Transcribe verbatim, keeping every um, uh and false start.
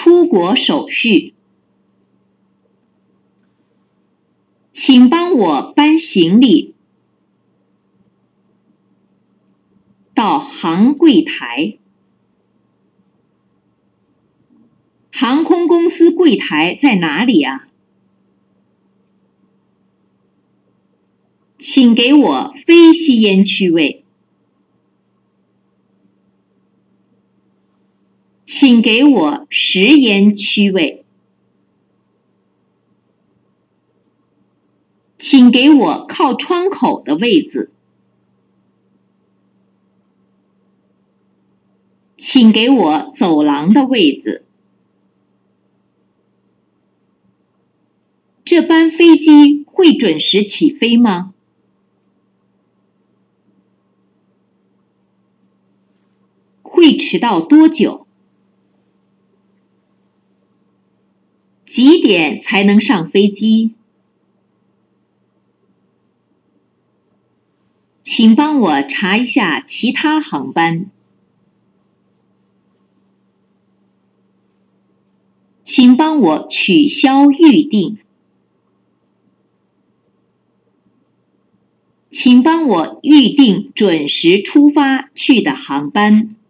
出国手续。请帮我搬行李。到航柜台。航空公司柜台在哪里啊？请给我非吸烟区位。请给我食烟区位。请给我靠窗口的位子。请给我走廊的位子。这班飞机会准时起飞吗？会迟到多久？几点才能上飞机？请帮我查一下其他航班。请帮我取消预订。请帮我预订准时出发去的航班。